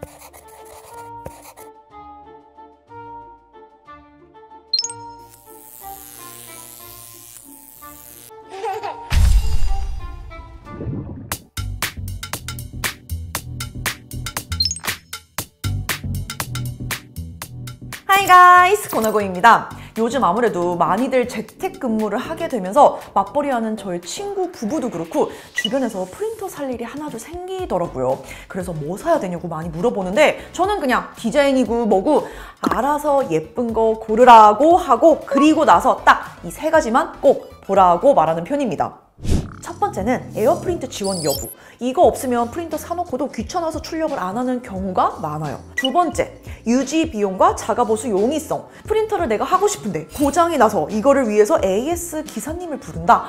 하이 가이스, 권하고입니다. 요즘 아무래도 많이들 재택근무를 하게 되면서 맞벌이하는 저희 친구 부부도 그렇고 주변에서 프린터 살 일이 하나둘 생기더라고요. 그래서 뭐 사야 되냐고 많이 물어보는데 저는 그냥 디자인이고 뭐고 알아서 예쁜 거 고르라고 하고 그리고 나서 딱 이 세 가지만 꼭 보라고 말하는 편입니다. 첫 번째는 에어프린트 지원 여부. 이거 없으면 프린터 사놓고도 귀찮아서 출력을 안 하는 경우가 많아요. 두 번째, 유지 비용과 자가보수 용이성. 프린터를 내가 하고 싶은데 고장이 나서 이거를 위해서 AS 기사님을 부른다.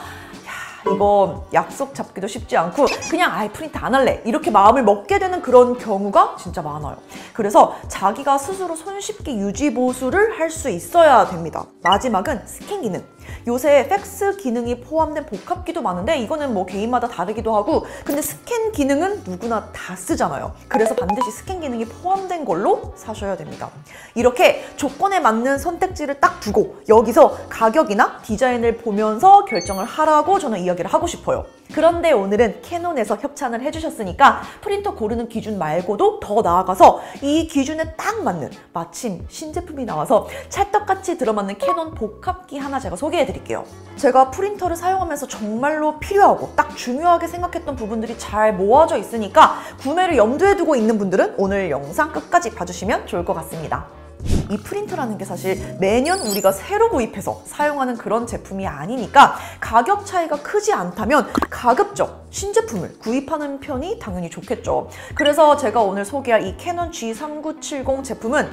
이거 약속 잡기도 쉽지 않고 그냥 아예 프린트 안 할래 이렇게 마음을 먹게 되는 그런 경우가 진짜 많아요. 그래서 자기가 스스로 손쉽게 유지 보수를 할 수 있어야 됩니다. 마지막은 스캔 기능. 요새 팩스 기능이 포함된 복합기도 많은데 이거는 뭐 개인마다 다르기도 하고 근데 스캔 기능은 누구나 다 쓰잖아요. 그래서 반드시 스캔 기능이 포함된 걸로 사셔야 됩니다. 이렇게 조건에 맞는 선택지를 딱 두고 여기서 가격이나 디자인을 보면서 결정을 하라고 저는 이야기를 하고 싶어요. 그런데 오늘은 캐논에서 협찬을 해주셨으니까 프린터 고르는 기준 말고도 더 나아가서 이 기준에 딱 맞는 마침 신제품이 나와서 찰떡같이 들어맞는 캐논 복합기 하나 제가 소개해드릴게요. 제가 프린터를 사용하면서 정말로 필요하고 딱 중요하게 생각했던 부분들이 잘 모아져 있으니까 구매를 염두에 두고 있는 분들은 오늘 영상 끝까지 봐주시면 좋을 것 같습니다. 이 프린터라는 게 사실 매년 우리가 새로 구입해서 사용하는 그런 제품이 아니니까 가격 차이가 크지 않다면 가급적 신제품을 구입하는 편이 당연히 좋겠죠. 그래서 제가 오늘 소개할 이 캐논 G3970 제품은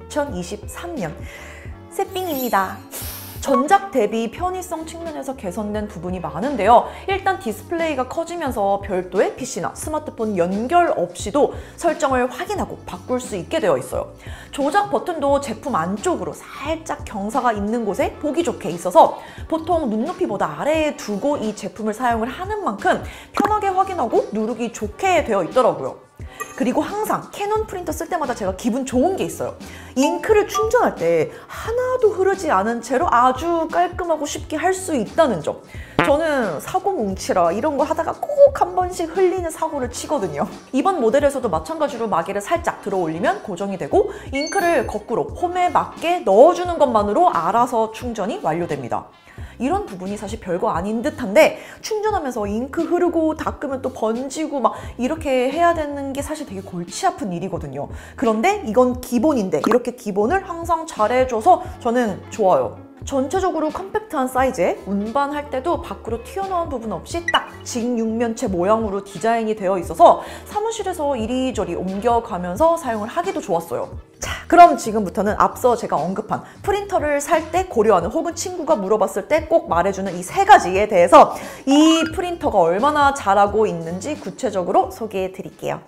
2023년 새삥입니다. 전작 대비 편의성 측면에서 개선된 부분이 많은데요. 일단 디스플레이가 커지면서 별도의 PC나 스마트폰 연결 없이도 설정을 확인하고 바꿀 수 있게 되어 있어요. 조작 버튼도 제품 안쪽으로 살짝 경사가 있는 곳에 보기 좋게 있어서 보통 눈높이보다 아래에 두고 이 제품을 사용을 하는 만큼 편하게 확인하고 누르기 좋게 되어 있더라고요. 그리고 항상 캐논 프린터 쓸 때마다 제가 기분 좋은 게 있어요. 잉크를 충전할 때 하나도 흐르지 않은 채로 아주 깔끔하고 쉽게 할 수 있다는 점. 저는 사고뭉치라 이런 거 하다가 꼭 한 번씩 흘리는 사고를 치거든요. 이번 모델에서도 마찬가지로 마개를 살짝 들어 올리면 고정이 되고 잉크를 거꾸로 홈에 맞게 넣어주는 것만으로 알아서 충전이 완료됩니다. 이런 부분이 사실 별거 아닌 듯한데 충전하면서 잉크 흐르고 닦으면 또 번지고 막 이렇게 해야 되는 게 사실 되게 골치 아픈 일이거든요. 그런데 이건 기본인데 이렇게 기본을 항상 잘해줘서 저는 좋아요. 전체적으로 컴팩트한 사이즈에 운반할 때도 밖으로 튀어나온 부분 없이 딱 직육면체 모양으로 디자인이 되어 있어서 사무실에서 이리저리 옮겨가면서 사용을 하기도 좋았어요. 자, 그럼 지금부터는 앞서 제가 언급한 프린터를 살 때 고려하는 혹은 친구가 물어봤을 때 꼭 말해주는 이 세 가지에 대해서 이 프린터가 얼마나 잘하고 있는지 구체적으로 소개해 드릴게요.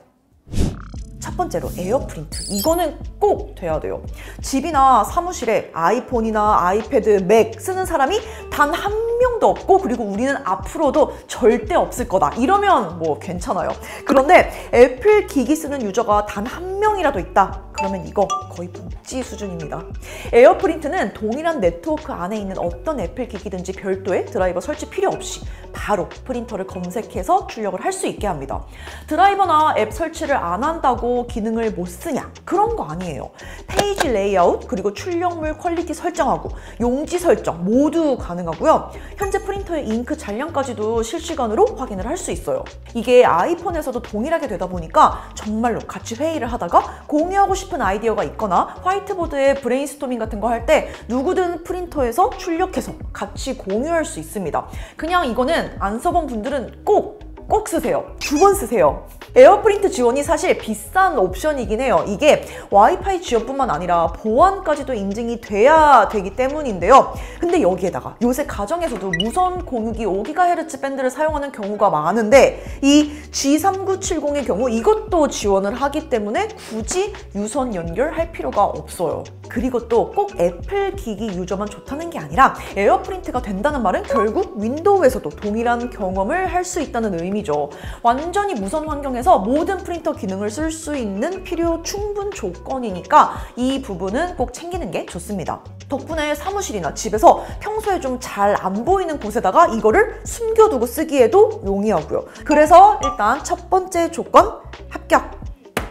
첫 번째로 에어프린트. 이거는 꼭 돼야 돼요. 집이나 사무실에 아이폰이나 아이패드, 맥 쓰는 사람이 단 한 명도 없고 그리고 우리는 앞으로도 절대 없을 거다. 이러면 뭐 괜찮아요. 그런데 애플 기기 쓰는 유저가 단 한 명이라도 있다. 그러면 이거 거의 복지 수준입니다. 에어프린트는 동일한 네트워크 안에 있는 어떤 애플 기기든지 별도의 드라이버 설치 필요 없이 바로 프린터를 검색해서 출력을 할 수 있게 합니다. 드라이버나 앱 설치를 안 한다고 기능을 못 쓰냐? 그런 거 아니에요. 페이지 레이아웃 그리고 출력물 퀄리티 설정하고 용지 설정 모두 가능하고요. 현재 프린터의 잉크 잔량까지도 실시간으로 확인을 할 수 있어요. 이게 아이폰에서도 동일하게 되다 보니까 정말로 같이 회의를 하다가 공유하고 싶은 아이디어가 있거나 화이트보드에 브레인스토밍 같은 거 할 때 누구든 프린터에서 출력해서 같이 공유할 수 있습니다. 그냥 이거는 안 써본 분들은 꼭 쓰세요. 2번 쓰세요. 에어프린트 지원이 사실 비싼 옵션이긴 해요. 이게 와이파이 지원뿐만 아니라 보안까지도 인증이 돼야 되기 때문인데요. 근데 여기에다가 요새 가정에서도 무선 공유기 5GHz 밴드를 사용하는 경우가 많은데 이 G3970의 경우 이것도 지원을 하기 때문에 굳이 유선 연결할 필요가 없어요. 그리고 또 꼭 애플 기기 유저만 좋다는 게 아니라 에어프린트가 된다는 말은 결국 윈도우에서도 동일한 경험을 할 수 있다는 의미 재미죠. 완전히 무선 환경에서 모든 프린터 기능을 쓸 수 있는 필요 충분 조건이니까 이 부분은 꼭 챙기는 게 좋습니다. 덕분에 사무실이나 집에서 평소에 좀 잘 안 보이는 곳에다가 이거를 숨겨두고 쓰기에도 용이하고요. 그래서 일단 첫 번째 조건 합격!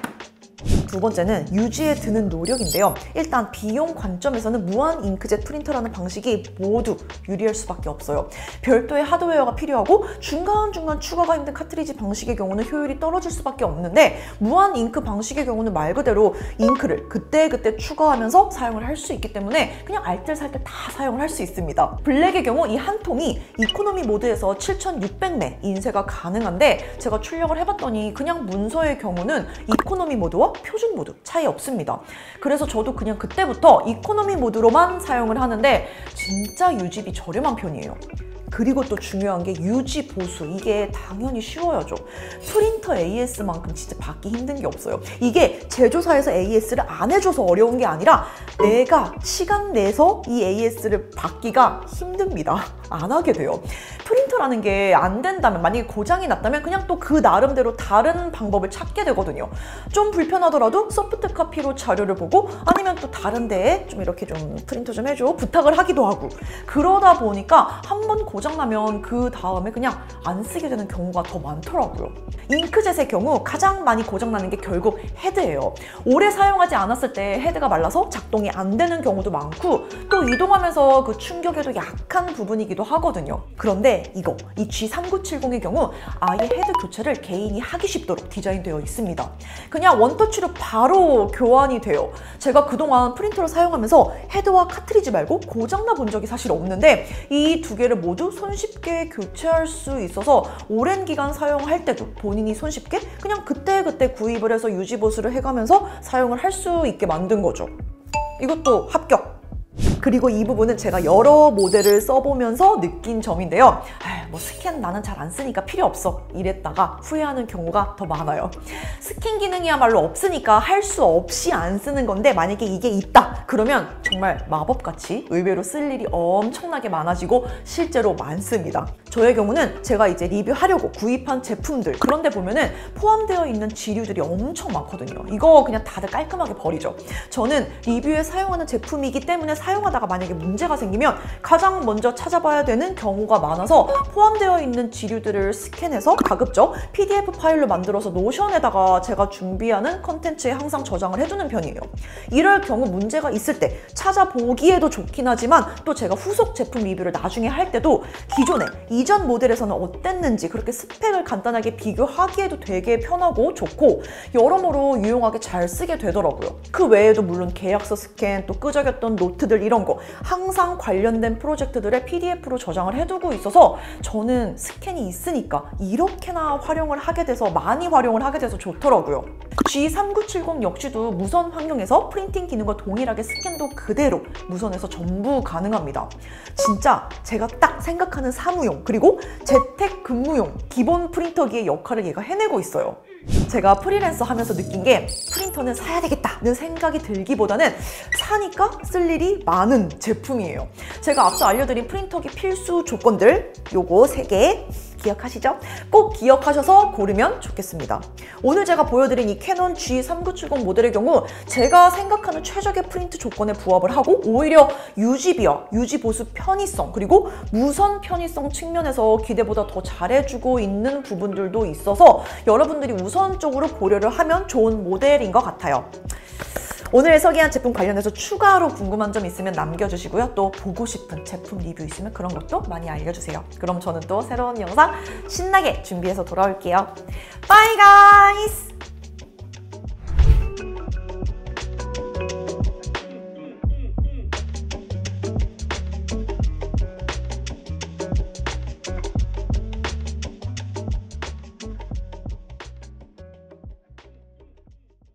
두 번째는 유지에 드는 노력인데요. 일단 비용 관점에서는 무한 잉크젯 프린터라는 방식이 모두 유리할 수밖에 없어요. 별도의 하드웨어가 필요하고 중간중간 추가가 힘든 카트리지 방식의 경우는 효율이 떨어질 수밖에 없는데 무한 잉크 방식의 경우는 말 그대로 잉크를 그때그때 추가하면서 사용을 할 수 있기 때문에 그냥 알뜰살뜰 다 사용을 할 수 있습니다. 블랙의 경우 이 한 통이 이코노미 모드에서 7,600매 인쇄가 가능한데 제가 출력을 해봤더니 그냥 문서의 경우는 이코노미 모드와 표준 모드 차이 없습니다. 그래서 저도 그냥 그때부터 이코노미 모드로만 사용을 하는데 진짜 유지비 저렴한 편이에요. 그리고 또 중요한 게 유지 보수. 이게 당연히 쉬워야죠. 프린터 AS만큼 진짜 받기 힘든 게 없어요. 이게 제조사에서 AS를 안 해줘서 어려운 게 아니라 내가 시간 내서 이 AS를 받기가 힘듭니다. 안 하게 돼요. 프린터라는 게 안 된다면, 만약에 고장이 났다면 그냥 또 그 나름대로 다른 방법을 찾게 되거든요. 좀 불편하더라도 소프트 카피로 자료를 보고 아니면 또 다른 데에 좀 이렇게 좀 프린터 좀 해줘 부탁을 하기도 하고, 그러다 보니까 한 번 고장나면 그 다음에 그냥 안 쓰게 되는 경우가 더 많더라고요. 잉크젯의 경우 가장 많이 고장나는 게 결국 헤드예요. 오래 사용하지 않았을 때 헤드가 말라서 작동이 안 되는 경우도 많고 또 이동하면서 그 충격에도 약한 부분이기도 하거든요. 그런데 이 G3970의 경우 아예 헤드 교체를 개인이 하기 쉽도록 디자인되어 있습니다. 그냥 원터치로 바로 교환이 돼요. 제가 그동안 프린터를 사용하면서 헤드와 카트리지 말고 고장나 본 적이 사실 없는데 이 두 개를 모두 손쉽게 교체할 수 있어서 오랜 기간 사용할 때도 본인이 손쉽게 그냥 그때그때 구입을 해서 유지보수를 해가면서 사용을 할 수 있게 만든 거죠. 이것도 합격! 그리고 이 부분은 제가 여러 모델을 써보면서 느낀 점인데요. 뭐 스캔 나는 잘 안 쓰니까 필요 없어 이랬다가 후회하는 경우가 더 많아요. 스캔 기능이야말로 없으니까 할 수 없이 안 쓰는 건데 만약에 이게 있다 그러면 정말 마법같이 의외로 쓸 일이 엄청나게 많아지고 실제로 많습니다. 저의 경우는 제가 이제 리뷰하려고 구입한 제품들, 그런데 보면은 포함되어 있는 지류들이 엄청 많거든요. 이거 그냥 다들 깔끔하게 버리죠. 저는 리뷰에 사용하는 제품이기 때문에 사용하다가 만약에 문제가 생기면 가장 먼저 찾아봐야 되는 경우가 많아서 포함되어 있는 지류들을 스캔해서 가급적 PDF 파일로 만들어서 노션에다가 제가 준비하는 컨텐츠에 항상 저장을 해두는 편이에요. 이럴 경우 문제가 있을 때 찾아보기에도 좋긴 하지만 또 제가 후속 제품 리뷰를 나중에 할 때도 기존에 이전 모델에서는 어땠는지 그렇게 스펙을 간단하게 비교하기에도 되게 편하고 좋고 여러모로 유용하게 잘 쓰게 되더라고요. 그 외에도 물론 계약서 스캔, 또 끄적였던 노트들 이런 거 항상 관련된 프로젝트들의 PDF로 저장을 해두고 있어서 저는 스캔이 있으니까 이렇게나 활용을 하게 돼서 많이 활용을 하게 돼서 좋더라고요. G3970 역시도 무선 환경에서 프린팅 기능과 동일하게 스캔도 그대로 무선에서 전부 가능합니다. 진짜 제가 딱 생각하는 사무용 그리고 재택 근무용 기본 프린터기의 역할을 얘가 해내고 있어요. 제가 프리랜서 하면서 느낀 게 프린터는 사야 되겠다는 생각이 들기보다는 사니까 쓸 일이 많은 제품이에요. 제가 앞서 알려드린 프린터기 필수 조건들 요거 3개 기억하시죠? 꼭 기억하셔서 고르면 좋겠습니다. 오늘 제가 보여드린 이 캐논 G3970 모델의 경우 제가 생각하는 최적의 프린트 조건에 부합을 하고 오히려 유지비와 유지보수 편의성 그리고 무선 편의성 측면에서 기대보다 더 잘해주고 있는 부분들도 있어서 여러분들이 우선적으로 고려를 하면 좋은 모델인 것 같아요. 오늘 소개한 제품 관련해서 추가로 궁금한 점 있으면 남겨주시고요. 또 보고 싶은 제품 리뷰 있으면 그런 것도 많이 알려주세요. 그럼 저는 또 새로운 영상 신나게 준비해서 돌아올게요. Bye guys!